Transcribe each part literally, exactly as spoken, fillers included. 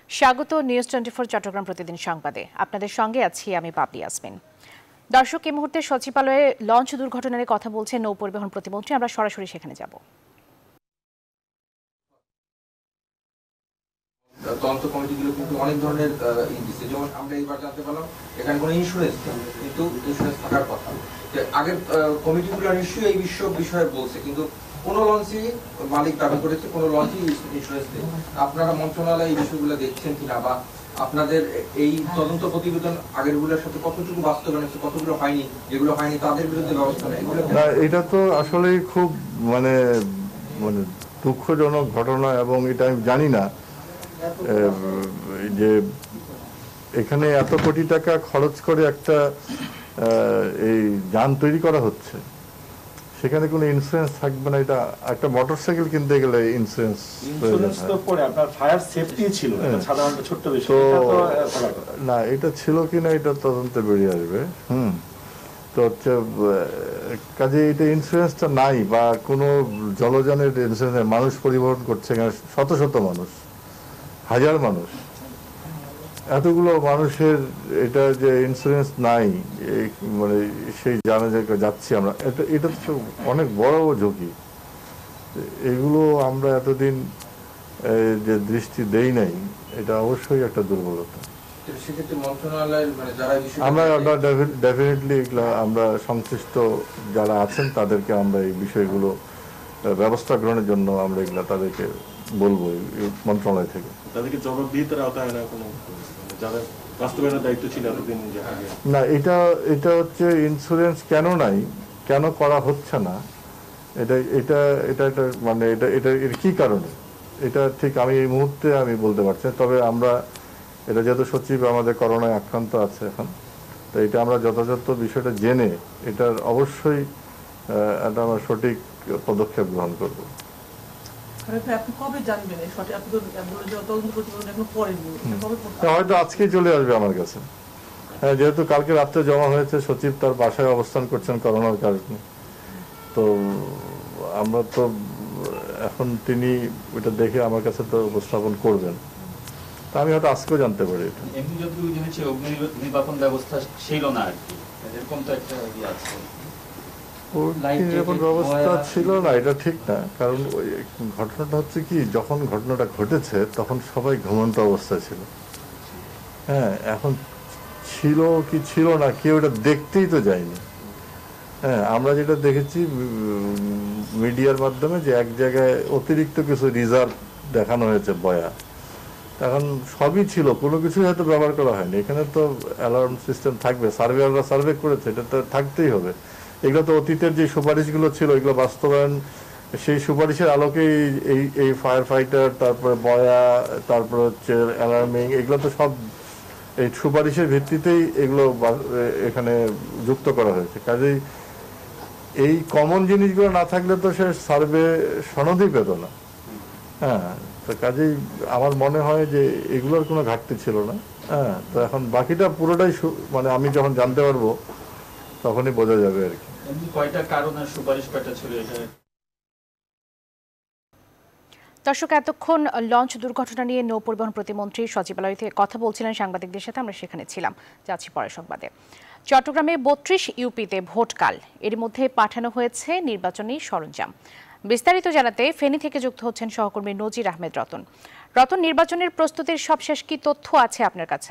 স্বাগত news twenty four Chittagong প্রতিদিন সংবাদে। আপনাদের সঙ্গে আছি আমি পাপড়ি ইয়াসমিন। দর্শক, এই মুহূর্তে সচিবালয়ে লঞ্চ দুর্ঘটনা নিয়ে কথা বলছেন নৌ পরিবহন প্রতিমন্ত্রী। আমরা সরাসরি সেখানে যাব। তদন্ত কমিটিগুলো কিন্তু অনেক ধরনের দিচ্ছে, যেমন আমরা এইবার জানতে পারলাম এখানে কোনো ইন্স্যুরেন্স নেই, কিন্তু ইন্স্যুরেন্স থাকার কথা। আগের কমিটিগুলো নিশ্চয়ই এই বিশ্ব বিষয়ে বলছে, কিন্তু কোনো লঞ্চই মালিক দাবি করেছে কোনো লঞ্চই ইন্স্যুরেন্স নেই। আপনারা মন্ত্রণালয় এই বিষয়গুলো দেখছেন কিনা, বা আপনাদের এই তদন্ত প্রতিবেদন আগেরগুলোর সাথে কতটুকু বাস্তবায়ন হচ্ছে, কতগুলো হয়নি, যেগুলো হয়নি তাদের বিরুদ্ধে ব্যবস্থা নেই? না, এটা তো আসলে খুব মানে মানে দুঃখজনক ঘটনা, এবং এটা আমি জানি না যে এখানে এত কোটি টাকা খরচ করে একটা এই যান তৈরি করা হচ্ছে, সেখানে কোনো ইন্স্যুরেন্স থাকবে না। এটা একটা মোটরসাইকেল কিনতে গেলে ইন্স্যুরেন্স না, এটা ছিল কিনা এটা তদন্তে বেরিয়ে আসবে। হুম তো হচ্ছে কাজে এটা ইন্স্যুরেন্সটা নাই, বা কোনো জলযানের ইন্স্যুরেন্স, মানুষ পরিবহন করছে শত শত মানুষ, হাজার মানুষ, এতগুলো মানুষের এটা যে ইন্স্যুরেন্স নাই, মানে সেই জানা যাচ্ছি আমরা, এটা এটা তো অনেক বড় ঝুঁকি। এগুলো আমরা এতদিন যে দৃষ্টি দেই নাই, এটা অবশ্যই একটা দুর্বলতা। আমরা ডেফিনেটলি এগুলো আমরা সংশ্লিষ্ট যারা আছেন তাদেরকে আমরা এই বিষয়গুলো ব্যবস্থা গ্রহণের জন্য আমরা এগুলো তাদেরকে বলবো মন্ত্রণালয় থেকে। তাদেরকে জবাবদিহিতার আওতায় আনা কোনো যারা বাস্তবায়নের দায়িত্ব ছিল এতদিন না, এটা এটা হচ্ছে ইন্স্যুরেন্স কেন নাই, কেন করা হচ্ছে না, এটা এটা এটা এটা মানে এটা এটা এর কি কারণে, এটা ঠিক আমি এই মুহূর্তে আমি বলতে পারছি না। তবে আমরা এটা যেহেতু সচিব আমাদের করোনায় আক্রান্ত আছে এখন, তো এটা আমরা যথাযথ বিষয়টা জেনে এটার অবশ্যই একটা আমরা সঠিক পদক্ষেপ গ্রহণ করব। হয়তো আজকে চলে আসবে আমার কাছে, হ্যাঁ, যেহেতু কালকে রাত্রে জমা হয়েছে, সচিব তার বাসায় অবস্থান করছেন করোনার কারণে, তো আমরা তো এখন তিনি ওটা দেখে আমার কাছে তো উপস্থাপন করবেন, তা আমি হয়তো আজকেও জানতে পারি। নির্বাপন ব্যবস্থা ছিল না আর কি, এরকম তো একটা ইয়ে আছে। ব্যবস্থা ছিল না এটা ঠিক না, কারণ ওই ঘটনাটা হচ্ছে কি, যখন ঘটনাটা ঘটেছে তখন সবাই ঘুমন্ত অবস্থায় ছিল। হ্যাঁ, এখন ছিল কি ছিল না কেউ এটা দেখতেই তো যায়নি। হ্যাঁ, আমরা যেটা দেখেছি মিডিয়ার মাধ্যমে যে এক জায়গায় অতিরিক্ত কিছু রিজার্ভ দেখানো হয়েছে বয়া, এখন সবই ছিল, কোনো কিছুই হয়তো ব্যবহার করা হয়নি। এখানে তো অ্যালার্ম সিস্টেম থাকবে, সার্ভেয়াররা সার্ভে করেছে, এটা তো থাকতেই হবে। এগুলো তো অতীতের যে সুপারিশগুলো ছিল এগুলো বাস্তবায়ন, সেই সুপারিশের আলোকেই এই এই ফায়ার ফাইটার, তারপরে বয়া, তারপরে হচ্ছে অ্যালার্মিং, এগুলো তো সব এই সুপারিশের ভিত্তিতেই এগুলো এখানে যুক্ত করা হয়েছে। কাজেই এই কমন জিনিসগুলো না থাকলে তো সে সার্ভে সনদই পেত না। হ্যাঁ, তো কাজেই আমার মনে হয় যে এগুলোর কোনো ঘাটতি ছিল না। হ্যাঁ, তো এখন বাকিটা পুরোটাই মানে আমি যখন জানতে পারবো তখনই বোঝা যাবে আর কি। দর্শক, এতক্ষণ লঞ্চ দুর্ঘটনা নিয়ে নৌ পরিবহন প্রতিমন্ত্রী সচিবালয় থেকে কথা বলছিলেন সাংবাদিকদের সাথে, আমরা সেখানে ছিলাম। যাচ্ছি পরের সংবাদে। চট্টগ্রামে বত্রিশ ইউপিতে ভোটকাল, এর মধ্যে পাঠানো হয়েছে নির্বাচনী সরঞ্জাম। বিস্তারিত জানাতে ফেনী থেকে যুক্ত হচ্ছেন সহকর্মী নজির আহমেদ রতন। রতন, নির্বাচনের প্রস্তুতির সবশেষ কি তথ্য আছে আপনার কাছে?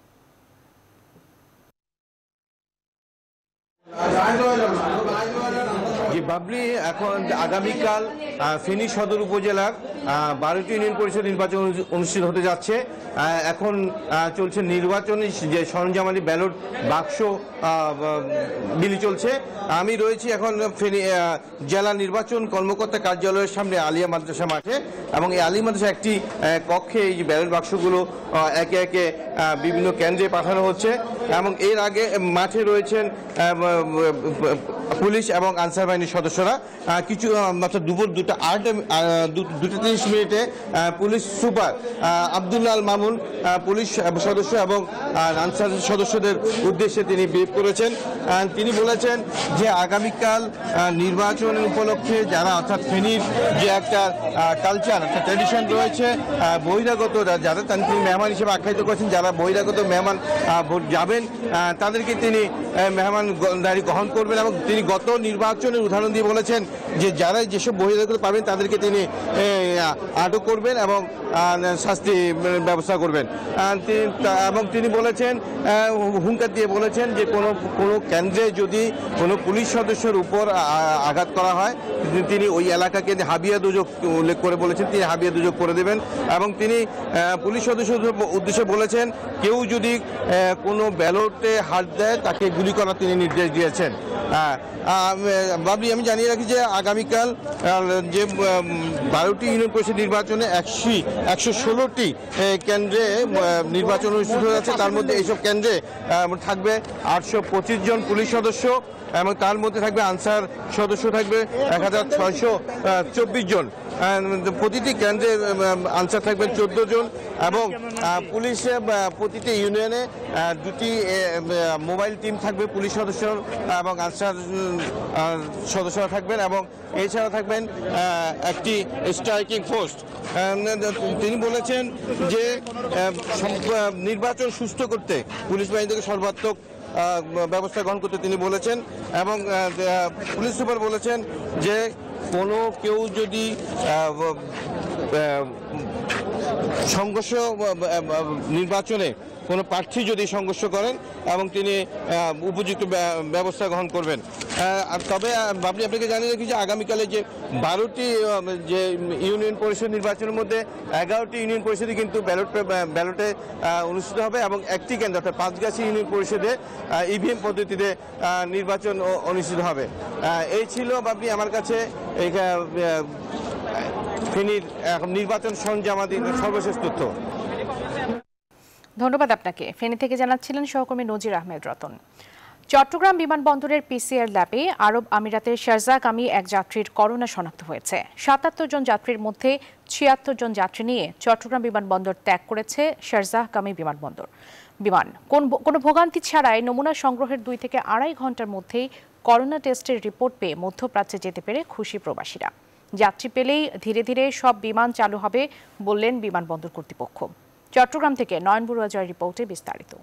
জি বাবলি, এখন আগামীকাল ফেনী সদর উপজেলার বারোটি ইউনিয়ন পরিষদ নির্বাচন অনুষ্ঠিত হতে যাচ্ছে। এখন চলছে নির্বাচনী যে সরঞ্জামালি ব্যালট বাক্স বিলি চলছে। আমি রয়েছি এখন ফেনী জেলা নির্বাচন কর্মকর্তা কার্যালয়ের সামনে আলিয়া মাদ্রাসা মাঠে, এবং এই আলিয়া মাদ্রাসা একটি কক্ষে এই যে ব্যালট বাক্সগুলো একে একে বিভিন্ন কেন্দ্রে পাঠানো হচ্ছে, এবং এর আগে মাঠে রয়েছেন পুলিশ এবং আনসার বাহিনীর সদস্যরা। কিছু মাত্র দুপুর দুটা আট দুটাতে তিরিশ মিনিটে police super Abdullah Al Mamun police সদস্য এবং আনসার সদস্যদের উদ্দেশ্যে তিনি ব্রিফ করেছেন। তিনি বলেছেন যে আগামীকাল নির্বাচন উপলক্ষে যারা অর্থাৎ ফেনীর যে একটা কালচার একটা ট্র্যাডিশন রয়েছে, বহিরাগত যারা তিনি মেহমান হিসেবে আখ্যায়িত করেছেন, যারা বহিরাগত মেহমান ভোট যাবেন তাদেরকে তিনি মেহমানদারি গ্রহণ করবেন এবং তিনি গত নির্বাচনের উদাহরণ দিয়ে বলেছেন যে যারা যেসব বহিরাগত পাবেন তাদেরকে তিনি আটক করবেন এবং শাস্তি ব্যবস্থা করবেন। এবং তিনি বলেছেন হুঙ্কার দিয়ে বলেছেন যে কোনো কোনো কেন্দ্রে যদি কোনো পুলিশ সদস্যের উপর আঘাত করা হয় তিনি ওই এলাকাকে হাবিয়া দুর্যোগ উল্লেখ করে বলেছেন তিনি হাবিয়া দুর্যোগ করে দেবেন। এবং তিনি পুলিশ সদস্যদের উদ্দেশ্যে বলেছেন কেউ যদি কোনো ব্যালটে হাত দেয় তাকে গুলি করার তিনি নির্দেশ দিয়েছেন। বাবলি আমি জানিয়ে রাখি যে আগামীকাল যে বারোটি ইউনিয়ন পরিষদ নির্বাচনে একশো একশো ষোলোটি কেন্দ্রে নির্বাচন অনুষ্ঠিত হয়ে যাচ্ছে। তার মধ্যে এইসব কেন্দ্রে থাকবে আটশো পঁচিশ জন পুলিশ সদস্য এবং তার মধ্যে থাকবে আনসার সদস্য থাকবে এক হাজার ছয়শো চব্বিশ জন। প্রতিটি কেন্দ্রে আনসার থাকবেন চোদ্দ জন এবং পুলিশে প্রতিটি ইউনিয়নে দুটি মোবাইল টিম থাকবে পুলিশ সদস্য এবং আনসার সদস্যরা থাকবেন এবং এছাড়া থাকবেন একটি স্ট্রাইকিং ফোর্স। তিনি বলেছেন যে নির্বাচন সুস্থ করতে পুলিশ বাহিনী থেকে সর্বাত্মক ব্যবস্থা গ্রহণ করতে তিনি বলেছেন এবং পুলিশ সুপার বলেছেন যে কোনো কেউ যদি সংঘর্ষ নির্বাচনে কোনো প্রার্থী যদি সংঘর্ষ করেন এবং তিনি উপযুক্ত ব্যবস্থা গ্রহণ করবেন। তবে আপনি আপনাকে জানিয়ে রাখি যে আগামীকালে যে বারোটি যে ইউনিয়ন পরিষদ নির্বাচনের মধ্যে এগারোটি ইউনিয়ন পরিষদই কিন্তু ব্যালট ব্যালটে অনুষ্ঠিত হবে এবং একটি কেন্দ্র অর্থাৎ পাঁচগাছি ইউনিয়ন পরিষদে ইভিএম পদ্ধতিতে নির্বাচন অনুষ্ঠিত হবে। এই ছিল আপনি আমার কাছে ফেনীর নির্বাচন সরঞ্জামাদির সর্বশেষ তথ্য। ধন্যবাদ আপনাকে। ফেনী থেকে জানাচ্ছিলেন সহকর্মী নজির আহমেদ রতন। চট্টগ্রাম বিমানবন্দরের পিসিআর ল্যাবে আরব আমিরাতের শারজাগামী এক যাত্রীর করোনা শনাক্ত হয়েছে। সাতাত্তর জন যাত্রীর মধ্যে ছিয়াত্তর জন যাত্রী নিয়ে চট্টগ্রাম বিমানবন্দর ত্যাগ করেছে শারজাগামী বিমানবন্দর বিমান। কোনো ভোগান্তি ছাড়াই নমুনা সংগ্রহের দুই থেকে আড়াই ঘন্টার মধ্যেই করোনা টেস্টের রিপোর্ট পেয়ে মধ্যপ্রাচ্যে যেতে পেরে খুশি প্রবাসীরা। যাত্রী পেলেই ধীরে ধীরে সব বিমান চালু হবে বললেন বিমানবন্দর কর্তৃপক্ষ। চট্টগ্রাম থেকে নয়ন বড়ুয়া জয় রিপোর্টে বিস্তারিত।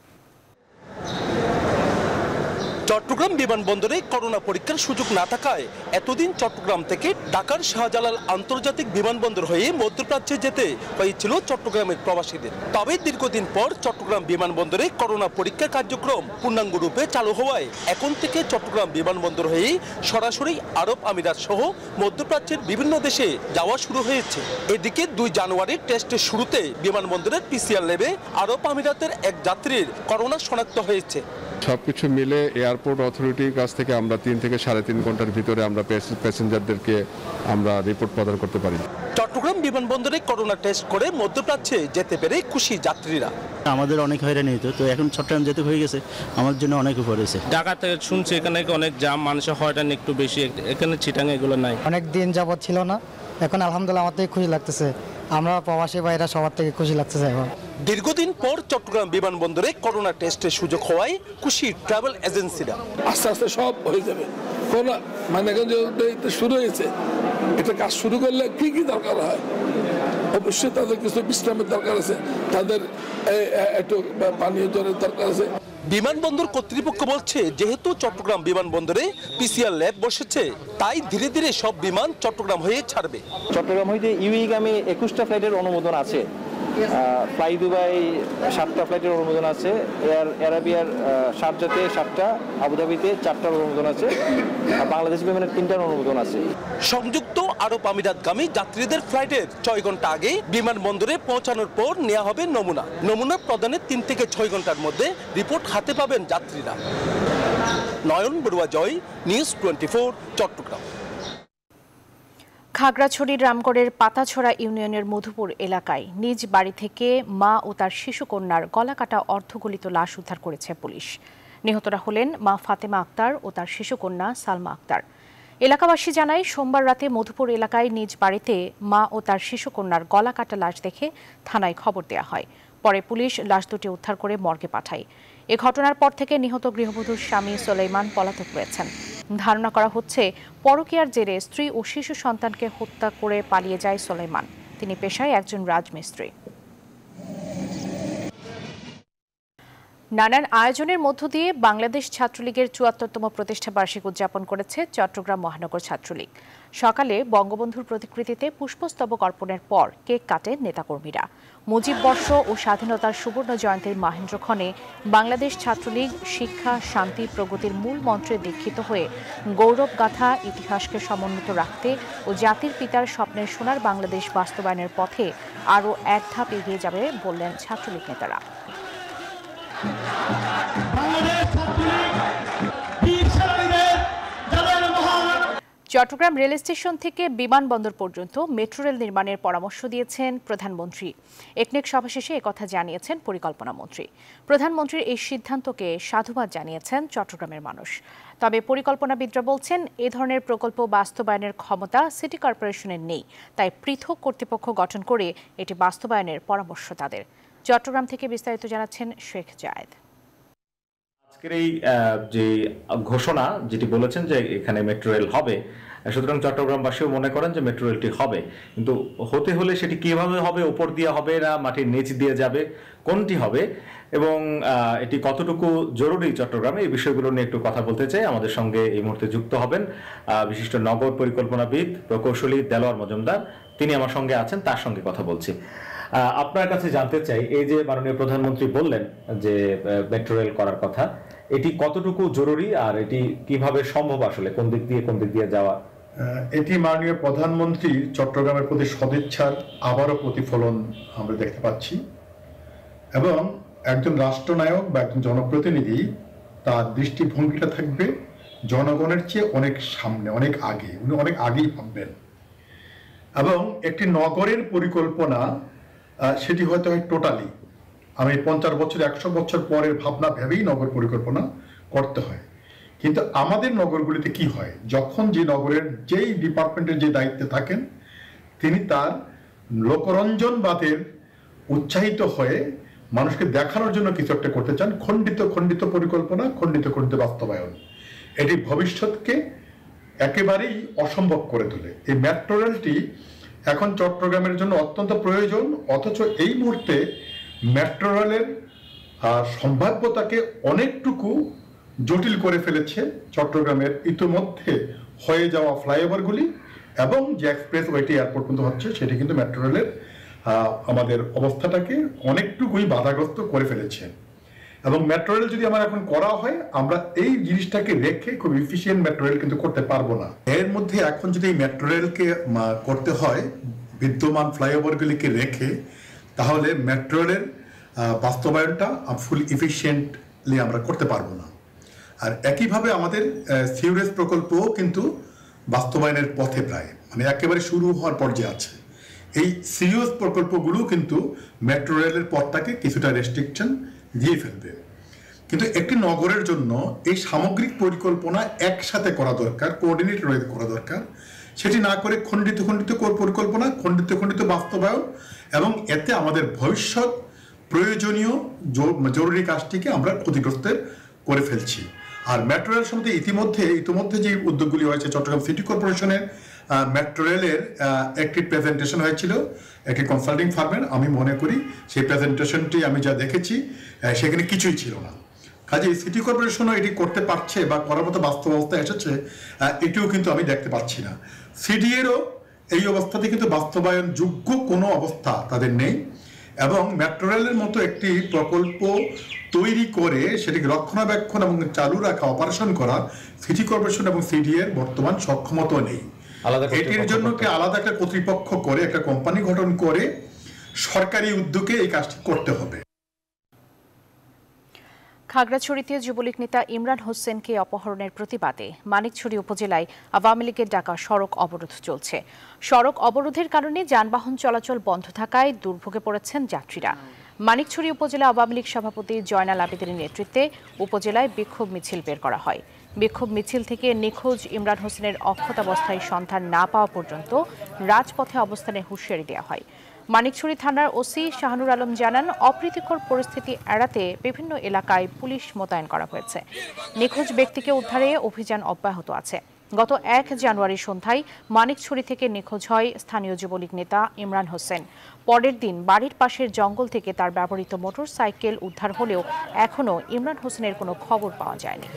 চট্টগ্রাম বিমানবন্দরে করোনা পরীক্ষার সুযোগ না থাকায় এতদিন চট্টগ্রাম থেকে ঢাকার শাহজালাল আন্তর্জাতিক বিমানবন্দর হয়ে মধ্যপ্রাচ্যে যেতে হয়েছিল চট্টগ্রামের প্রবাসীদের। তবে দীর্ঘদিন পর চট্টগ্রাম বিমানবন্দরে করোনা পরীক্ষা কার্যক্রম পূর্ণাঙ্গ রূপে চালু হওয়ায় এখন থেকে চট্টগ্রাম বিমানবন্দর হয়ে সরাসরি আরব আমিরাত সহ মধ্যপ্রাচ্যের বিভিন্ন দেশে যাওয়া শুরু হয়েছে। এদিকে দুই জানুয়ারির টেস্টের শুরুতে বিমানবন্দরের পিসিআর ল্যাবে আরব আমিরাতের এক যাত্রীর করোনা শনাক্ত হয়েছে। সবকিছু মিলে এয়ারপোর্ট অথরিটির কাছ থেকে আমরা তিন থেকে সাড়ে তিন ঘন্টার ভিতরে আমরা প্যাসেঞ্জারদেরকে আমরা রিপোর্ট প্রদান করতে পারি। চট্টগ্রাম বিমানবন্দরে করোনা টেস্ট করে মধ্যপ্রাচ্যে যেতে পেরে খুশি যাত্রীরা। আমাদের অনেক হয়রানি হতো, তো এখন চট্টগ্রাম যেতে হয়ে গেছে আমার জন্য অনেক উপর হয়েছে। ঢাকা থেকে শুনছি এখানে অনেক জাম, মানুষের হয়রানি একটু বেশি, এখানে চিটাং এগুলো নাই। অনেক দিন যাবত ছিল না, এখন আলহামদুলিল্লাহ আমার থেকে খুশি লাগতেছে। আমরা প্রবাসী ভাইরা সবার থেকে খুশি লাগতেছে এখন। দীর্ঘদিন পর চট্টগ্রাম বিমানবন্দরে করোনা টেস্টের সুযোগ হওয়ায় খুশি ট্রাভেল এজেন্সিরা। আস্তে আস্তে সব হয়ে যাবে। করোনা মানে শুরু হয়েছে, এটা কাজ শুরু করলে কি কি দরকার হয়, অবশ্যই তাদের কিছু বিশ্রামের দরকার আছে, তাদের একটু পানীয় জলের দরকার আছে। বিমানবন্দর কর্তৃপক্ষ বলছে যেহেতু চট্টগ্রাম বিমানবন্দরে পিসিআর ল্যাব বসেছে তাই ধীরে ধীরে সব বিমান চট্টগ্রাম হয়ে ছাড়বে। চট্টগ্রাম হইতে ইউইগামী একুশটা ফ্লাইটের অনুমোদন আছে, ফ্লাই দুবাই সাতটা ফ্লাইটের অনুমোদন আছে, এয়ার অ্যারাবিয়ার শারজাতে সাতটা, আবুধাবিতে চারটার অনুমোদন আছে, বাংলাদেশ বিমানের তিনটার অনুমোদন আছে। সংযুক্ত আরব আমিরাতগামী যাত্রীদের ফ্লাইটের ছয় ঘন্টা আগে বিমানবন্দরে পৌঁছানোর পর নেওয়া হবে নমুনা। নমুনা প্রদানের তিন থেকে ছয় ঘন্টার মধ্যে রিপোর্ট হাতে পাবেন যাত্রীরা। Nayan Barua Joy, news twenty four, Chattogram. খাগড়াছড়ির রামগড়ের পাতাছড়া ইউনিয়নের মধুপুর এলাকায় নিজ বাড়ি থেকে মা ও তার শিশুকন্যার গলাকাটা অর্ধগলিত লাশ উদ্ধার করেছে পুলিশ। নিহতরা হলেন মা ফাতেমা আক্তার ও তার শিশুকন্যা সালমা আক্তার। এলাকাবাসী জানায় সোমবার রাতে মধুপুর এলাকায় নিজ বাড়িতে মা ও তার শিশুকন্যার গলা কাটা লাশ দেখে থানায় খবর দেওয়া হয়। পরে পুলিশ লাশ দুটি উদ্ধার করে মর্গে পাঠায়। এ ঘটনার পর থেকে নিহত গৃহবধূর স্বামী সোলাইমান পলাতক রয়েছেন। ধারণা করা হচ্ছে পরকীয়ার জেরে স্ত্রী ও শিশু সন্তানকে হত্যা করে পালিয়ে যায় সোলাইমান। তিনি পেশায় একজন রাজমিস্ত্রি। নানান আয়োজনের মধ্য দিয়ে বাংলাদেশ ছাত্রলীগের চুয়াত্তরতম প্রতিষ্ঠা বার্ষিক উদযাপন করেছে চট্টগ্রাম মহানগর ছাত্রলীগ। সকালে বঙ্গবন্ধুর প্রতিকৃতিতে পুষ্পস্তবক অর্পণের পর কেক কাটেন নেতাকর্মীরা। মুজিব বর্ষ ও স্বাধীনতার সুবর্ণ জয়ন্তীর মাহেন্দ্রক্ষণে বাংলাদেশ ছাত্রলীগ শিক্ষা, শান্তি, প্রগতির মূল মন্ত্রে দীক্ষিত হয়ে গৌরবগাথা ইতিহাসকে সমুন্নত রাখতে ও জাতির পিতার স্বপ্নের সোনার বাংলাদেশ বাস্তবায়নের পথে আরও এক ধাপ এগিয়ে যাবে বললেন ছাত্রলীগ নেতারা। চট্টগ্রাম রেল স্টেশন থেকে বিমানবন্দর পর্যন্ত মেট্রো রেল নির্মাণের পরামর্শ দিয়েছেন প্রধানমন্ত্রী। একনেক সভা শেষে একথা জানিয়েছেন পরিকল্পনা মন্ত্রী। প্রধানমন্ত্রীর এই সিদ্ধান্তকে সাধুবাদ জানিয়েছেন চট্টগ্রামের মানুষ। তবে পরিকল্পনাবিদরা বলছেন, এ ধরনের প্রকল্প বাস্তবায়নের ক্ষমতা সিটি কর্পোরেশনের নেই, তাই পৃথক কর্তৃপক্ষ গঠন করে এটি বাস্তবায়নের পরামর্শ তাদের। চট্টগ্রাম থেকে বিস্তারিত জানাচ্ছেন শেখ জায়েদ। আজকের এই যে ঘোষণা যেটি বলেছেন যে এখানে মেট্রো রেল হবে, সুতরাং চট্টগ্রামবাসীও মনে করেন যে মেট্রো রেলটি হবে, কিন্তু হতে হলে সেটি কিভাবে হবে, উপর দিয়ে হবে না মাটির নিচ দিয়ে যাবে, কোনটি হবে এবং এটি কতটুকু জরুরি চট্টগ্রামে, এই বিষয়গুলো নিয়ে একটু কথা বলতে চাই। আমাদের সঙ্গে এই মুহূর্তে যুক্ত হবেন বিশিষ্ট নগর পরিকল্পনাবিদ প্রকৌশলী দেলোয়ার মজুমদার, তিনি আমার সঙ্গে আছেন, তার সঙ্গে কথা বলছি। আপনার কাছে জানতে চাই, এই যে মাননীয় প্রধানমন্ত্রী বললেন যে মেট্রো রেল করার কথা, এটি কতটুকু জরুরি আর এটি কিভাবে সম্ভব, আসলে কোন দিক দিয়ে কোন দিক দিয়ে যাওয়া? এটি মাননীয় প্রধানমন্ত্রী চট্টগ্রামের প্রতি সদিচ্ছার আবারও প্রতিফলন আমরা দেখতে পাচ্ছি এবং একজন রাষ্ট্রনায়ক বা একজন জনপ্রতিনিধি তার দৃষ্টিভঙ্গিটা থাকবে জনগণের চেয়ে অনেক সামনে, অনেক আগে, উনি অনেক আগেই ভাববেন এবং একটি নগরের পরিকল্পনা সেটি হয়তো হয় টোটালি আমি পঞ্চাশ বছর একশো বছর পরের ভাবনা ভেবেই নগর পরিকল্পনা করতে হয়। কিন্তু আমাদের নগরগুলিতে কি হয়, যখন যে নগরের যেই ডিপার্টমেন্টের যে দায়িত্বে থাকেন তিনি তার লোকরঞ্জনবাদের উৎসাহিত হয়ে মানুষকে দেখানোর জন্য কিছু একটা করতে চান, খণ্ডিত খণ্ডিত পরিকল্পনা, খণ্ডিত খণ্ডিত বাস্তবায়ন, এটি ভবিষ্যৎকে একেবারেই অসম্ভব করে তোলে। এই মেট্রো রেলটি এখন চট্টগ্রামের জন্য অত্যন্ত প্রয়োজন, অথচ এই মুহূর্তে মেট্রো রেলের সম্ভাব্যতাকে অনেকটুকু জটিল করে ফেলেছে চট্টগ্রামের ইতিমধ্যে হয়ে যাওয়া ফ্লাইওভারগুলি এবং যে এক্সপ্রেস ওয়েটি এয়ারপোর্ট পর্যন্ত হচ্ছে, সেটি কিন্তু মেট্রো রেলের আমাদের অবস্থাটাকে অনেকটুকুই বাধাগ্রস্ত করে ফেলেছে। এবং মেট্রো রেল যদি আমার এখন করা হয়, আমরা এই জিনিসটাকে রেখে খুব ইফিসিয়েন্ট মেট্রো রেল কিন্তু করতে পারবো না। এর মধ্যে এখন যদি এই মেট্রো রেলকে করতে হয় বিদ্যমান ফ্লাইওভারগুলিকে রেখে, তাহলে মেট্রো রেলের বাস্তবায়নটা ফুল ইফিসিয়েন্টলি আমরা করতে পারবো না। আর একইভাবে আমাদের সিউরেজ প্রকল্পও কিন্তু বাস্তবায়নের পথে প্রায়, মানে একেবারে শুরু হওয়ার পর্যায়ে আছে। এই সিউরেজ প্রকল্পগুলো কিন্তু মেট্রো রেলের পথটাকে কিছুটা রেস্ট্রিকশন দিয়ে ফেলবে। কিন্তু একটি নগরের জন্য এই সামগ্রিক পরিকল্পনা একসাথে করা দরকার, কোঅর্ডিনেট করা দরকার। সেটি না করে খণ্ডিত খণ্ডিত পরিকল্পনা, খণ্ডিত খণ্ডিত বাস্তবায়ন, এবং এতে আমাদের ভবিষ্যৎ প্রয়োজনীয় জরুরি কাজটিকে আমরা ক্ষতিগ্রস্ত করে ফেলছি। আর মেট্রো রেল সম্বন্ধে ইতিমধ্যে ইতিমধ্যে যে উদ্যোগগুলি হয়েছে, চট্টগ্রাম সিটি কর্পোরেশনের মেট্রো রেলের একটি প্রেজেন্টেশন হয়েছিল একটি কনসাল্টিং ফার্মের। আমি মনে করি সেই প্রেজেন্টেশনটি আমি যা দেখেছি সেখানে কিছুই ছিল না। কাজে সিটি কর্পোরেশনও এটি করতে পারছে বা করার মতো বাস্তব অবস্থা এসেছে, এটিও কিন্তু আমি দেখতে পাচ্ছি না। সিডিএরও এই অবস্থাতে কিন্তু বাস্তবায়ন যোগ্য কোনো অবস্থা তাদের নেই এবং মেট্রো রেলের মতো একটি প্রকল্প তৈরি করে সেটিকে রক্ষণাবেক্ষণ এবং চালু রাখা, অপারেশন করা সিটি কর্পোরেশন এবং সিডিএর বর্তমান সক্ষমতা নেই। এটির জন্য কি আলাদা একটা কর্তৃপক্ষ করে একটা কোম্পানি গঠন করে সরকারি উদ্যোগে এই কাজটি করতে হবে। খাগড়াছড়িতে যুবলীগ নেতা ইমরান হোসেনকে অপহরণের প্রতিবাদে মানিকছড়ি উপজেলায় আওয়ামী লীগের ডাকা সড়ক অবরোধ চলছে। সড়ক অবরোধের কারণে যানবাহন চলাচল বন্ধ থাকায় দুর্ভোগে পড়েছেন যাত্রীরা। মানিকছড়ি উপজেলা আওয়ামী লীগ সভাপতি জয়নাল আবেদিনের নেতৃত্বে উপজেলায় বিক্ষোভ মিছিল বের করা হয়। বিক্ষোভ মিছিল থেকে নিখোঁজ ইমরান হোসেনের অক্ষতাবস্থায় সন্ধান না পাওয়া পর্যন্ত রাজপথে অবস্থানে হুঁশিয়ারি দেওয়া হয়। মানিকছড়ি থানার ওসি শাহানুর আলম জানান, অপ্রীতিকর পরিস্থিতি এড়াতে বিভিন্ন এলাকায় পুলিশ মোতায়েন করা হয়েছে। নিখোঁজ ব্যক্তিকে উদ্ধারে অভিযান অব্যাহত আছে। গত এক জানুয়ারি সন্ধ্যায় মানিকছড়ি থেকে নিখোঁজ হয় স্থানীয় যুবলীগ নেতা ইমরান হোসেন। পরের দিন বাড়ির পাশের জঙ্গল থেকে তার ব্যবহৃত মোটর সাইকেল উদ্ধার হলেও এখনও ইমরান হোসেনের কোনো খবর পাওয়া যায়নি।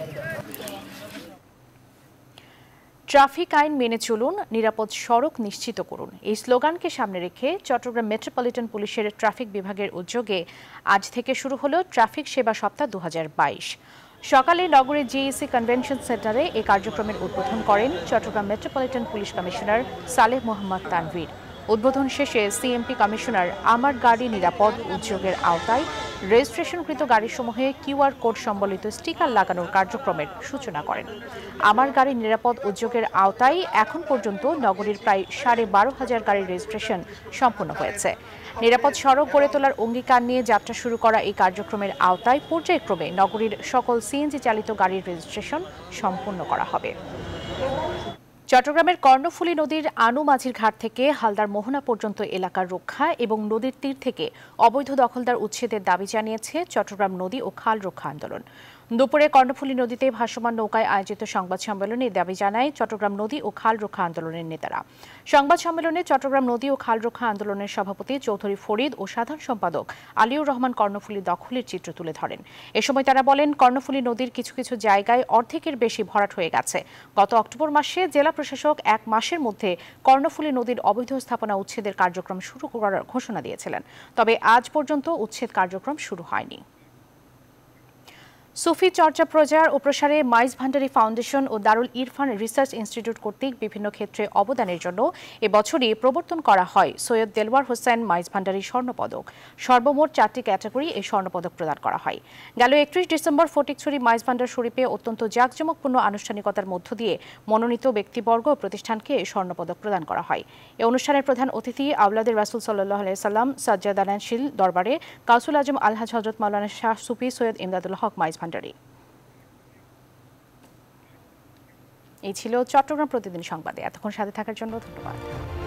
ট্রাফিক আইন মেনে চলুন, নিরাপদ সড়ক নিশ্চিত করুন, এই স্লোগানকে সামনে রেখে চট্টগ্রাম মেট্রোপলিটন পুলিশের ট্রাফিক বিভাগের উদ্যোগে আজ থেকে শুরু হলো ট্রাফিক সেবা সপ্তাহ দু হাজার বাইশ। সকালে নগরের জিইসি কনভেনশন সেন্টারে এই কার্যক্রমের উদ্বোধন করেন Chattogram metropolitan police commissioner Saleh Mohammad Tanvir. উদ্বোধন শেষে সিএমপি কমিশনার আমার গাড়ি নিরাপদ উদ্যোগের আওতায় রেজিস্ট্রেশনকৃত গাড়িসমূহে কিউআর কোড সম্বলিত স্টিকার লাগানোর কার্যক্রমের সূচনা করেন। আমার গাড়ি নিরাপদ উদ্যোগের আওতায় এখন পর্যন্ত নগরীর প্রায় সাড়ে বারো হাজার গাড়ির রেজিস্ট্রেশন সম্পন্ন হয়েছে। নিরাপদ সড়ক গড়ে তোলার অঙ্গীকার নিয়ে যাত্রা শুরু করা এই কার্যক্রমের আওতায় পর্যায়ক্রমে নগরীর সকল সিএনজি চালিত গাড়ির রেজিস্ট্রেশন সম্পন্ন করা হবে। চট্টগ্রামের কর্ণফুলী নদীর আনু মাঝির ঘাট থেকে হালদার মোহনা পর্যন্ত এলাকার রক্ষা এবং নদীর তীর থেকে অবৈধ দখলদার উচ্ছেদের দাবি জানিয়েছে চট্টগ্রাম নদী ও খাল রক্ষা আন্দোলন। দুপুরে কর্ণফুলী নদীতে ভাসমান নৌকায় আয়োজিত সংবাদ সম্মেলনে দাবি জানায় চট্টগ্রাম নদী ও খাল রক্ষা আন্দোলনের নেতারা। সংবাদ সম্মেলনে চট্টগ্রাম নদী ও খাল রক্ষা আন্দোলনের সভাপতি চৌধুরী ফরিদ ও সাধারণ সম্পাদক আলিউর রহমান কর্ণফুলী দখলের চিত্র তুলে ধরেন। এ সময় তারা বলেন, কর্ণফুলী নদীর কিছু কিছু জায়গায় অর্ধেকের বেশি ভরাট হয়ে গেছে। গত অক্টোবর মাসে জেলা প্রশাসক এক মাসের মধ্যে কর্ণফুলী নদীর অবৈধ স্থাপনা উচ্ছেদের কার্যক্রম শুরু করার ঘোষণা দিয়েছিলেন, তবে আজ পর্যন্ত উচ্ছেদ কার্যক্রম শুরু হয়নি। সুফি চর্চা প্রচার ও প্রসারে মাইজ ভান্ডারী ফাউন্ডেশন ও দারুল ইরফান রিসার্চ ইনস্টিটিউট কর্তৃক বিভিন্ন ক্ষেত্রে অবদানের জন্য এবছরই প্রবর্তন করা হয় সৈয়দ দেলওয়ার হোসেন মাইজ ভান্ডারী স্বর্ণপদক। সর্বমোট চারটি ক্যাটাগরি এই স্বর্ণপদক প্রদান করা হয়। গেল একত্রিশ ডিসেম্বর ফটিকছড়ি মাইজ ভান্ডার শরীফে অত্যন্ত জাঁকজমকপূর্ণ আনুষ্ঠানিকতার মধ্য দিয়ে মনোনীত ব্যক্তিবর্গ ও প্রতিষ্ঠানকে এই স্বর্ণপদক প্রদান করা হয়। এই অনুষ্ঠানের প্রধান অতিথি আওলাদের রাসূল সাল্লাল্লাহু আলাইহি সাল্লাম সাজ্জাদ আনানশীল দরবারে কাউসুল আজম আলহাজ হযরত মাওলানা শাহ সুফি সৈয়দ ইমদাদুল হক মাইজ ভান্ডারী। এই ছিল চট্টগ্রাম প্রতিদিন সংবাদে। এতক্ষণ সাথে থাকার জন্য ধন্যবাদ।